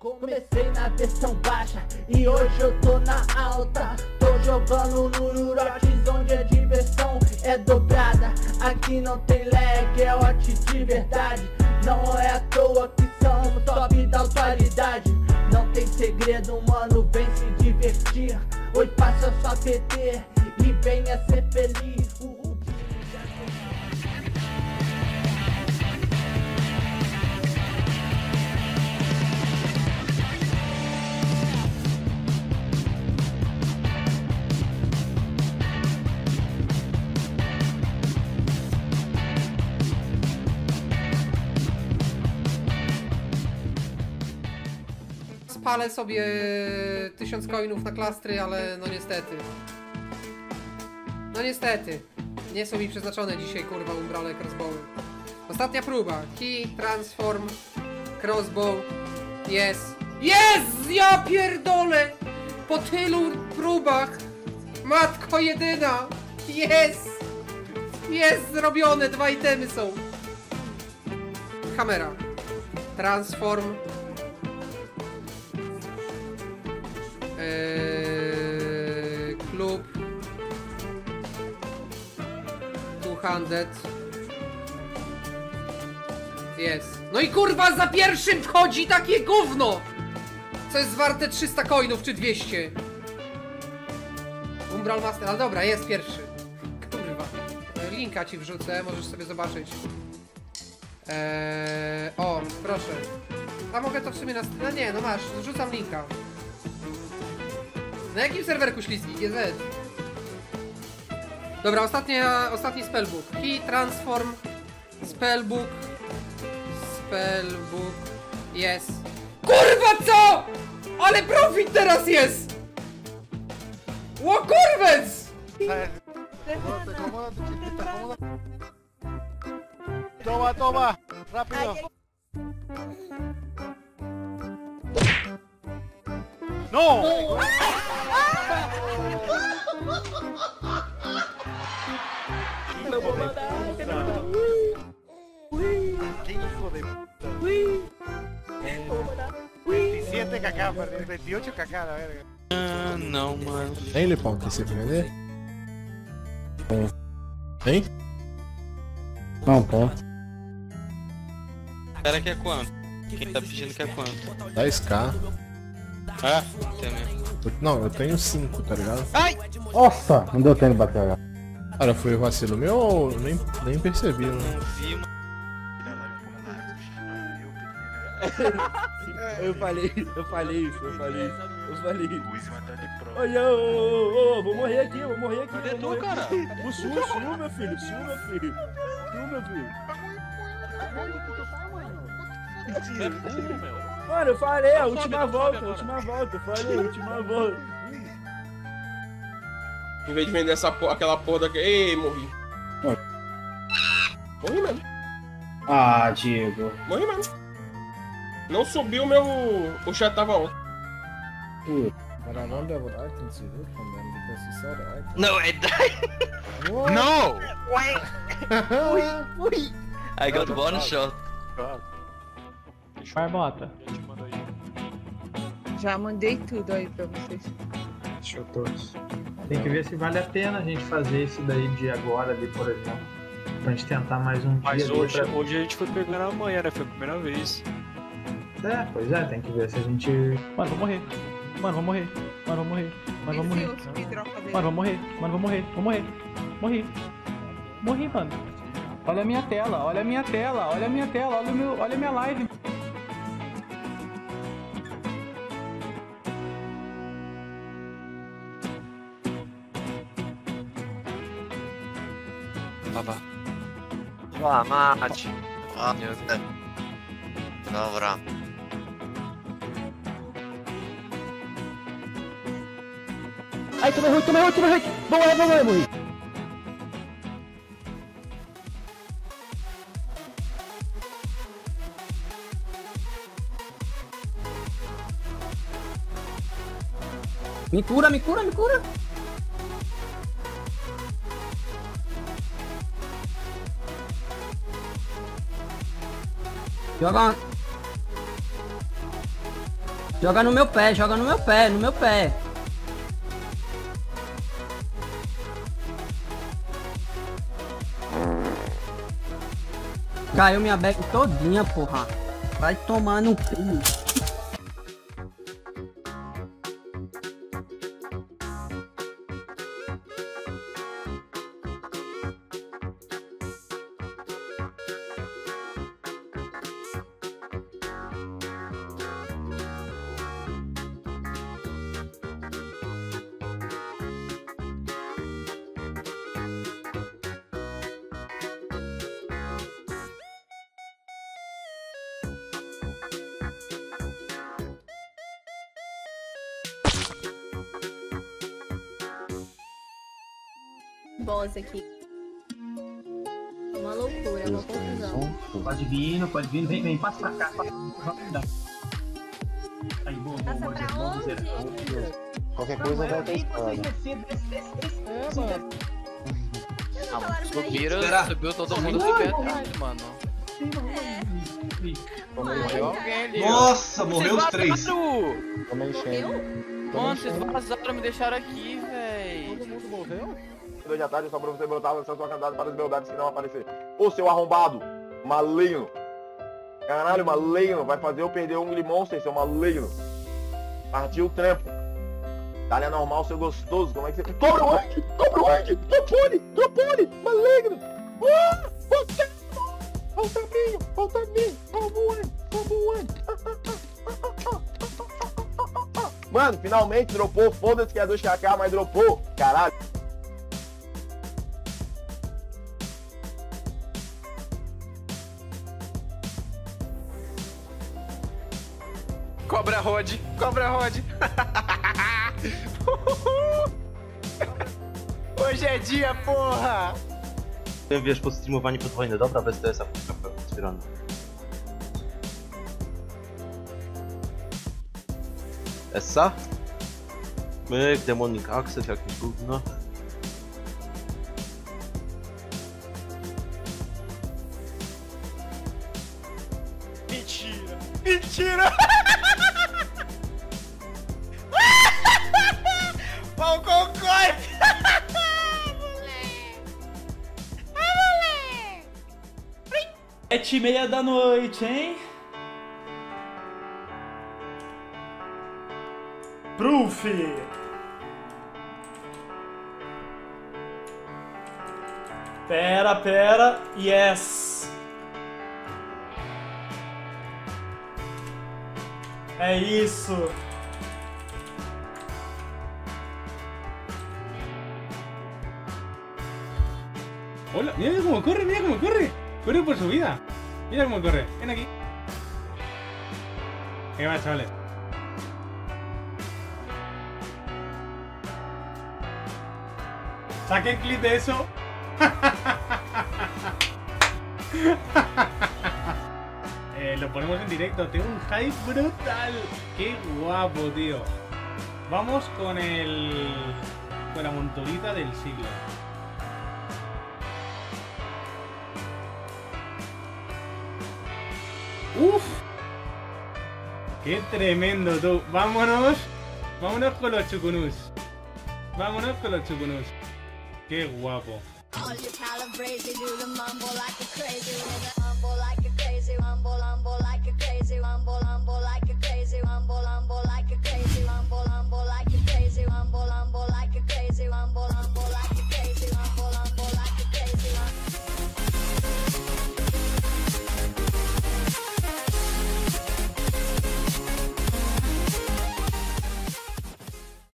Comecei na versão baixa e hoje eu tô na alta. Tô jogando no Nurotes onde a diversão é dobrada. Aqui não tem lag, é hot de verdade. Não é à toa que somos top da atualidade. Não tem segredo, mano, vem se divertir. Hoje passa só PT e venha ser feliz. Spalę sobie 1000 coinów na klastry, ale no niestety. No niestety. Nie są mi przeznaczone dzisiaj, kurwa, umbrale crossbowy. Ostatnia próba. Key, transform, crossbow. Jest. Jest! Ja pierdolę! Po tylu próbach. Matko jedyna. Jest! Jest zrobione. 2 itemy są. Kamera. Transform. Klub 200 jest. No i kurwa za pierwszym wchodzi takie gówno, co jest warte 300 coinów czy 200. Umbral Master, ale dobra, jest pierwszy. Kurwa. Linka ci wrzucę, możesz sobie zobaczyć. O, proszę. A mogę to w sumie na... No nie, no masz, wrzucam linka. Na jakim serwerku śliski? GZ? Dobra, ostatni spellbook. Key, transform, spellbook. Spellbook. Jest. Kurwa co?! Ale profit teraz jest! Ło kurwec! Toma, toma! Rápido! ¡No! ¡Qué hijo de puta! 27 cacá, 28 cacá, la verga. Ah, não, mano. Tem, Lipão, que você vender? Tem? Não, pô. O cara quer quanto? Quem tá pedindo quer quanto? 10k. Ah, tem mesmo. Não, eu tenho 5, tá ligado? Ai! Nossa, não deu tempo de bater agora. Cara, foi vacilo meu ou nem percebi, né? Não vi, mano. Eu falei isso. Olha, vou morrer aqui. Cadê tu, cara? Sumiu, meu filho. É burro, meu. Mano, eu falei, a última volta. Em vez de vender aquela porra daqui. Ei, morri. Morri mesmo. Ah, Diego. Morri mesmo. Não subiu o chat tava on. But I wonder what items you did from them because you saw the items. No, I died. ¡No! I got one shot. Marmota. Já mandei tudo aí pra vocês. Show todos. Tem que ver se vale a pena a gente fazer isso daí de agora ali, por exemplo. Pra gente tentar mais um Mas dia. hoje a gente foi pegando amanhã, né? Foi a primeira vez. É, pois é, tem que ver se a gente... Mano, vou morrer. Morri. Morri, mano. Olha a minha tela, olha a minha live. Baba. Mać. Dobra. Ai, tomei ruim. Vamos morrer. Me cura. Joga. Joga no meu pé, joga no meu pé, no meu pé. Caiu minha bag todinha, porra. Vai tomar no cu. Boss aqui. Uma loucura, uma confusão. Pode vir, vem, passa pra cá. Aí, boa, Passa pra onde? Qualquer coisa vai ter história. Subiu todo mundo subiu atrás, mano. Morreu alguém ali. Nossa, morreu os 3. Mano, vocês vazaram, me deixaram aqui, véi. Todo mundo morreu? 2 da tarde, só pra você brotar, lançando sua candidata para os beldades que não aparecer. Ô, seu arrombado, maligno. Caralho, maligno, vai fazer eu perder um Monster, seu maligno. Partiu o trampo. Talha normal, seu gostoso, como é que você... Cobra o Andy, tropone, maligno. Volta a mim, rouba o Andy. Mano, finalmente dropou, foda-se que é 2kk, mas dropou, caralho. Cobra Rod. Hoje é dia, porra! Wiesz, po streamowaniu podwójne, dobra, bez TS-a zbierane. Essa? Myk, Demonic Access, jakieś gówno. Mentira! Pau concorde! moleque! 7h30 da noite, hein? Proof! Pera, yes! É isso! Hola, mira cómo corre, corre por su vida. Mira cómo corre, ven aquí. ¿Qué va, chavales? Saquen clip de eso. Lo ponemos en directo, tengo un hype brutal. Qué guapo, tío. Vamos con la monturita del siglo. ¡Uf! ¡Qué tremendo, tú! ¡Vámonos! ¡Vámonos con los chucunús! ¡Vámonos con los chucunús! ¡Qué guapo!